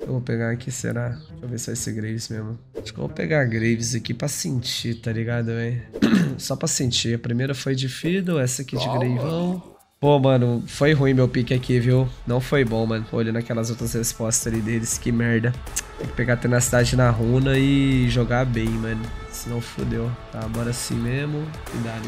Eu vou pegar aqui, será? Deixa eu ver se vai ser Graves mesmo. Acho que eu vou pegar Graves aqui pra sentir, tá ligado, velho? Só pra sentir. A primeira foi de Fiddle, essa aqui de Greivão. Pô, mano, foi ruim meu pique aqui, viu? Não foi bom, mano. Olhando aquelas outras respostas ali deles, que merda. Tem que pegar tenacidade na runa e jogar bem, mano. Senão fodeu. Tá, bora assim mesmo. E dá-lhe.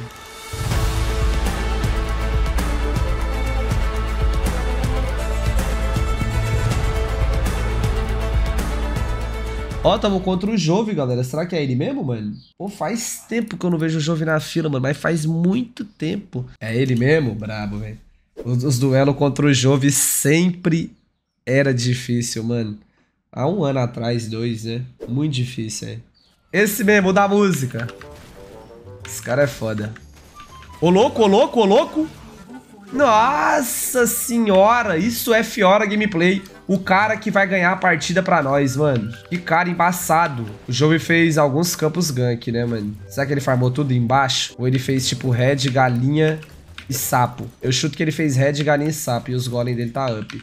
Ó, tamo contra o Jove, galera. Será que é ele mesmo, mano? Pô, faz tempo que eu não vejo o Jove na fila, mano. Mas faz muito tempo. É ele mesmo? Brabo, velho. Os duelos contra o Jove sempre era difícil, mano. Há um ano atrás, 2, né? Muito difícil, é. Esse mesmo, o da música. Esse cara é foda. Ô louco, ô louco, ô louco. Nossa senhora, isso é Fiora Gameplay. O cara que vai ganhar a partida pra nós, mano. Que cara embaçado. O Jove fez alguns campos gank, né, mano? Será que ele farmou tudo embaixo? Ou ele fez tipo red, galinha e sapo? Eu chuto que ele fez red, galinha e sapo. E os golem dele tá up.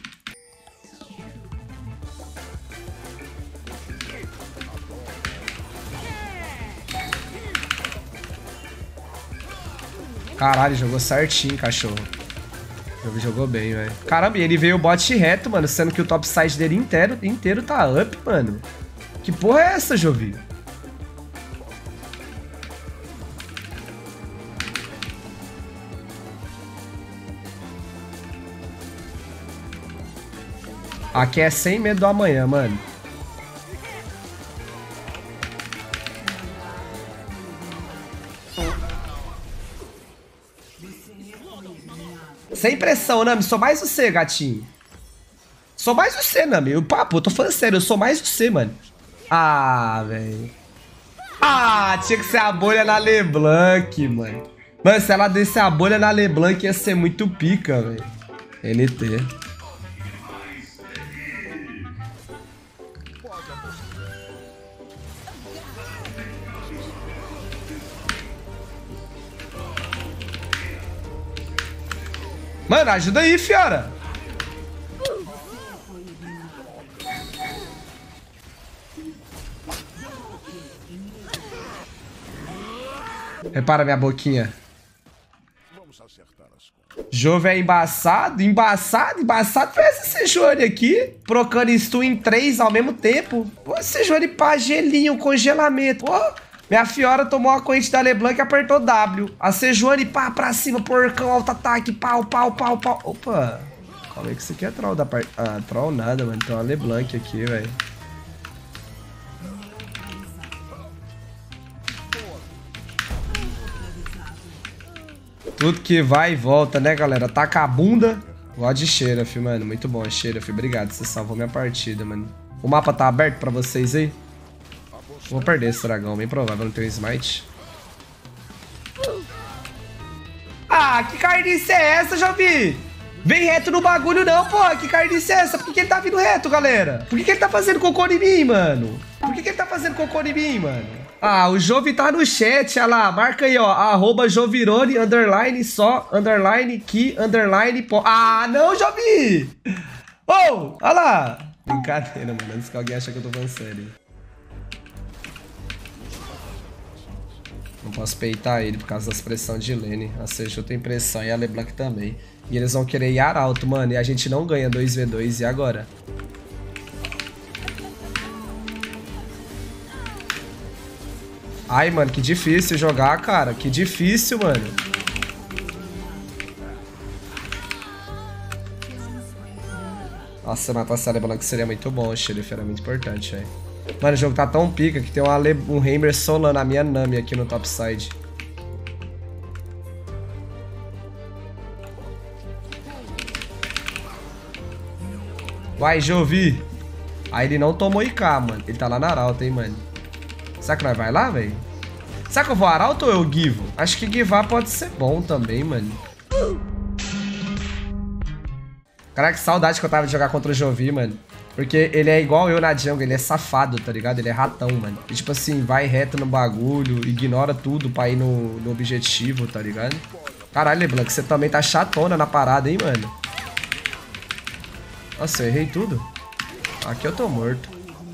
Caralho, jogou certinho, cachorro. Ele jogou bem, velho. Caramba, e ele veio bot reto, mano. Sendo que o topside dele inteiro tá up, mano. Que porra é essa, Jovi? Aqui é sem medo do amanhã, mano. Sem pressão, Nami. Sou mais você, gatinho. Sou mais você, Nami. Papo, eu tô falando sério. Eu sou mais você, mano. Ah, velho. Ah, tinha que ser a bolha na LeBlanc, mano. Mano, se ela desse a bolha na LeBlanc ia ser muito pica, velho. NT. Mano, ajuda aí, Fiora. Repara minha boquinha. Jove é embaçado. Embaçado foi esse Sejuani aqui. Procando stun em 3 ao mesmo tempo. Pô, Sejuani pá, gelinho, congelamento. Pô, minha Fiora tomou a corrente da LeBlanc e apertou W. A Sejuani, pá, pra cima, porcão, alto ataque, pau. Opa. Calma aí que isso aqui é troll da parte. Ah, troll nada, mano. Tem uma LeBlanc aqui, velho. Tudo que vai e volta, né, galera? Taca a bunda. Gosto de Xerath, mano. Muito bom, Xerath. Obrigado, você salvou minha partida, mano. O mapa tá aberto pra vocês aí? Vou perder esse dragão, bem provável. Não tem um smite. Ah, que carniça é essa, Jovi? Vem reto no bagulho não, pô. Que carniça é essa? Por que ele tá vindo reto, galera? Por que ele tá fazendo cocô em mim, mano? Por que ele tá fazendo cocô em mim, mano? Ah, o Jovi tá no chat, olha lá. Marca aí, ó. @Jovirone, _, _ que, _ pô. Ah, não, Jovi! Oh, olha lá. Brincadeira, mano. Antes que alguém ache que eu tô falando sério. Não posso peitar ele por causa das pressões de lane. A Seju tem pressão e a LeBlanc também. E eles vão querer ir arauto, mano. E a gente não ganha 2v2. E agora? Ai, mano, que difícil jogar, cara. Que difícil, mano. Nossa, matar essa LeBlanc seria muito bom. O Xerath era muito importante, velho. Mano, o jogo tá tão pica que tem um Heimer solando a minha Nami aqui no topside. Vai, Jovi. Aí ele não tomou IK, mano. Ele tá lá na arauto, hein, mano. Será que nós vai lá, velho? Será que eu vou arauto ou eu givo? Acho que givar pode ser bom também, mano. Caraca, que saudade que eu tava de jogar contra o Jovi, mano. Porque ele é igual eu na jungle, ele é safado, tá ligado? Ele é ratão, mano. E tipo assim, vai reto no bagulho, ignora tudo pra ir no objetivo, tá ligado? Caralho, LeBlanc, você também tá chatona na parada, hein, mano? Nossa, eu errei tudo. Aqui eu tô morto.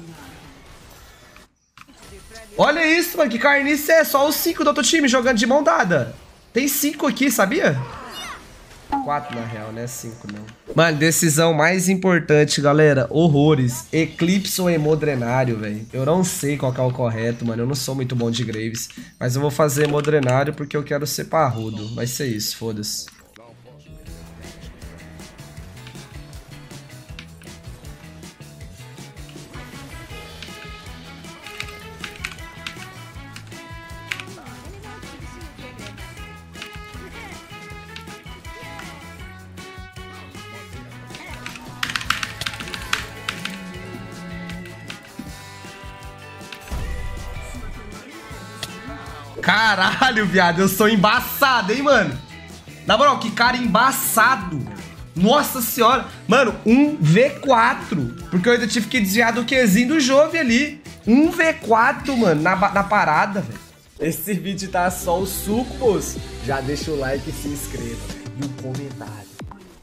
Olha isso, mano. Que carniça é. Só os 5 do outro time jogando de mão dada. Tem 5 aqui, sabia? 4 na real, né? 5 não. Mano, decisão mais importante, galera. Horrores. Eclipse ou Hemodrenário, velho. Eu não sei qual que é o correto, mano. Eu não sou muito bom de Graves. Mas eu vou fazer Hemodrenário porque eu quero ser parrudo. Vai ser isso, foda-se. Caralho, viado, eu sou embaçado, hein, mano? Na moral, que cara embaçado. Nossa senhora. Mano, 1v4. Porque eu ainda tive que desviar do Qzinho do Jove ali. 1v4, mano, na parada, velho. Esse vídeo tá só o suco, moço. Já deixa o like e se inscreva. E um comentário.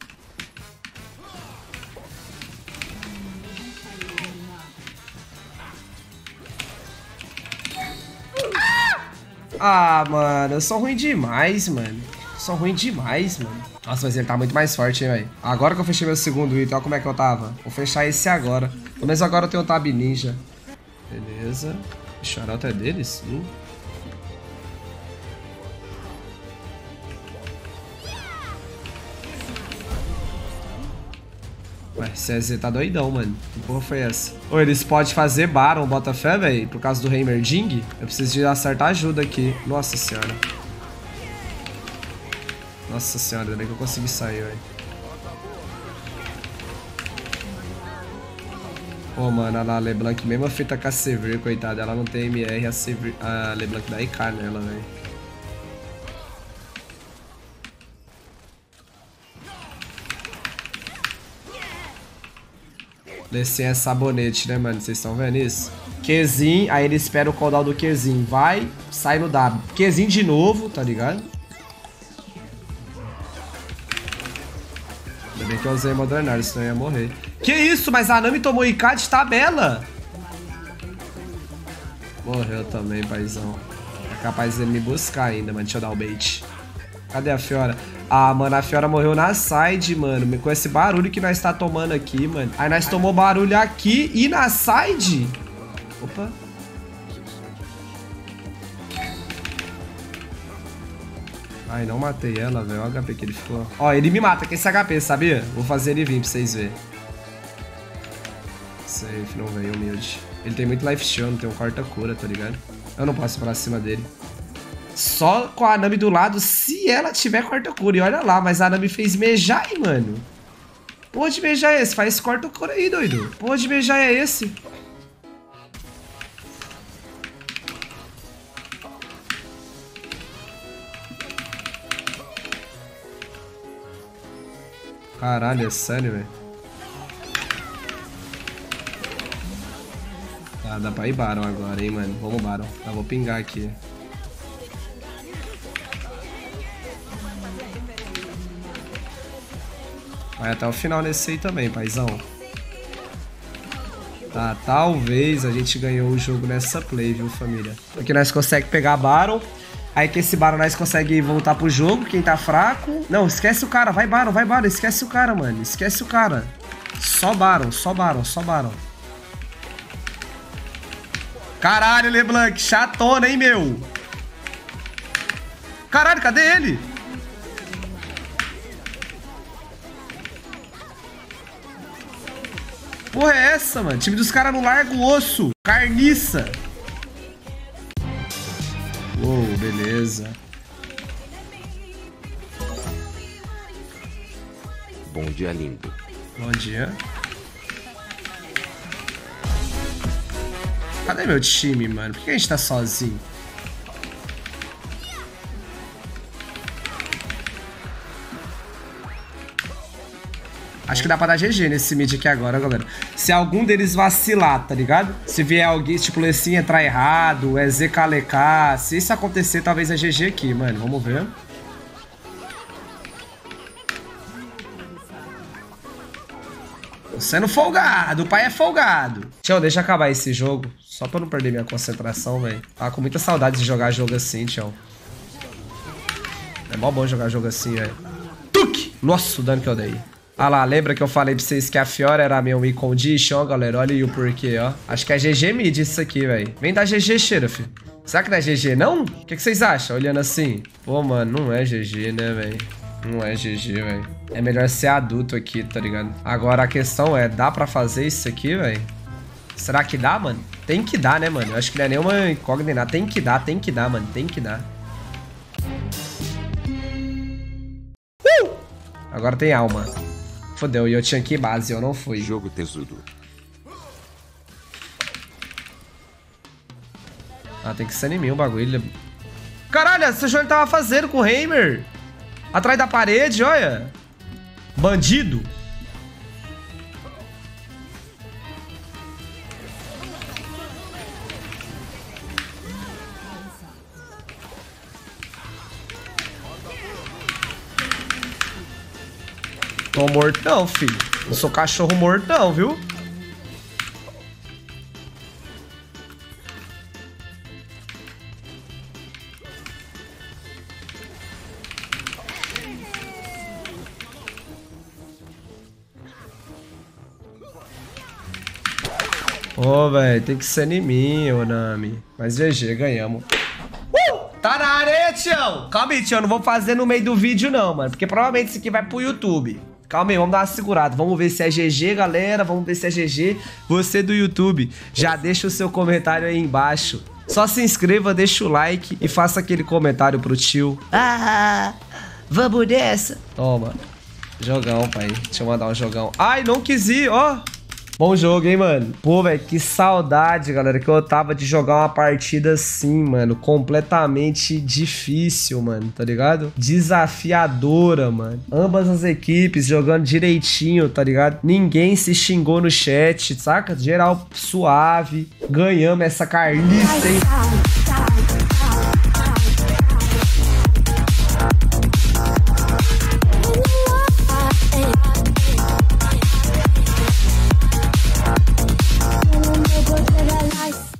Ah, mano, eu sou ruim demais, mano. Sou ruim demais, mano. Nossa, mas ele tá muito mais forte, hein, velho. Agora que eu fechei meu segundo item, olha como é que eu tava. Vou fechar esse agora. Pelo menos agora eu tenho o Tab Ninja. Beleza. O Charota é dele? Sim. Ué, CZ tá doidão, mano. Que porra foi essa? Ô, eles podem fazer Baron, bota fé, velho, por causa do Heimerdinger. Eu preciso de acertar ajuda aqui. Nossa senhora. Nossa senhora, ainda bem que eu consegui sair, velho. Pô, mano, a LeBlanc, mesmo feita com a Sever, coitada, ela não tem MR, a LeBlanc dá IK nela, velho. Descer é sabonete, né, mano? Vocês estão vendo isso? Qzinho, aí ele espera o cooldown do Qzinho. Vai, sai no W. Qzinho de novo, tá ligado? Ainda bem que eu usei Modernário, senão eu ia morrer. Que isso? Mas a Nami tomou IK de tabela. Morreu também, paizão. É capaz de ele me buscar ainda, mano. Deixa eu dar o bait. Cadê a Fiora? Ah, mano, a Fiora morreu na side, mano. Com esse barulho que nós tá tomando aqui, mano. Aí nós tomou barulho aqui e na side. Opa. Ai, não matei ela, velho. Olha o HP que ele ficou. Ó, ele me mata com esse HP, sabia? Vou fazer ele vir pra vocês verem. Safe, não veio, humilde. Ele tem muito life steal, não tem um corta-cura, tá ligado? Eu não posso ir pra cima dele. Só com a Nami do lado, se ela tiver corta-cura. E olha lá, mas a Nami fez Mejai, mano. Porra de Mejai é esse? Faz corta-cura aí, doido. Porra de Mejai é esse? Caralho, é sério, velho. Tá, dá pra ir Baron agora, hein, mano. Vamos Baron. Tá, vou pingar aqui. Vai até o final nesse aí também, paizão. Tá, talvez a gente ganhou o jogo nessa play, viu, família? Porque nós conseguimos pegar Baron. Aí que esse Baron nós conseguimos voltar pro jogo, quem tá fraco. Não, esquece o cara, vai Baron, esquece o cara, mano. Esquece o cara. Só Baron, só Baron, só Baron. Caralho, LeBlanc, chatona, hein, meu? Caralho, cadê ele? Porra é essa, mano? O time dos caras não larga o osso. Carniça. Uou, beleza. Bom dia, lindo. Bom dia. Cadê meu time, mano? Por que a gente tá sozinho? Acho que dá pra dar GG nesse mid aqui agora, galera. Se algum deles vacilar, tá ligado? Se vier alguém, tipo, Lessin entrar errado, é ZKLK. Se isso acontecer, talvez é GG aqui, mano. Vamos ver. Sendo folgado, o pai é folgado. Tião, deixa acabar esse jogo. Só pra não perder minha concentração, velho. Tava com muita saudade de jogar jogo assim, Tião. É mó bom jogar jogo assim, velho. Tuque! Nossa, o dano que eu dei. Ah lá, lembra que eu falei pra vocês que a Fiora era meu win condition, galera? Olha aí o porquê, ó. Acho que é GG mid isso aqui, velho. Vem dar GG, Sheriff. Será que não é GG, não? O que vocês acham, olhando assim? Pô, mano, não é GG, né, velho? Não é GG, velho. É melhor ser adulto aqui, tá ligado? Agora a questão é, dá pra fazer isso aqui, velho? Será que dá, mano? Tem que dar, né, mano? Eu acho que não é nenhuma incógnita. Tem que dar, mano. Tem que dar. Agora tem alma. Fodeu, e eu tinha que ir base, eu não fui. Jogo tesudo. Ah, tem que ser em mim o bagulho. Caralho, esse jogo ele tava fazendo com o Heimer. Atrás da parede, olha. Bandido. Tô morto não, filho. Não sou cachorro morto não, viu? Ô, velho, tem que ser em mim, ô Nami. Mas GG, ganhamos. Tá na área, Tião. Calma aí, Tião. Não vou fazer no meio do vídeo, não, mano. Porque provavelmente isso aqui vai pro YouTube. Calma aí, vamos dar uma segurada. Vamos ver se é GG, galera. Vamos ver se é GG. Você do YouTube, já deixa o seu comentário aí embaixo. Só se inscreva, deixa o like e faça aquele comentário pro tio. Ah, vamos nessa. Toma. Jogão, pai. Deixa eu mandar um jogão. Ai, não quis ir, ó. Bom jogo, hein, mano? Pô, velho, que saudade, galera, que eu tava de jogar uma partida assim, mano. Completamente difícil, mano, tá ligado? Desafiadora, mano. Ambas as equipes jogando direitinho, tá ligado? Ninguém se xingou no chat, saca? Geral suave. Ganhamos essa carniça, hein?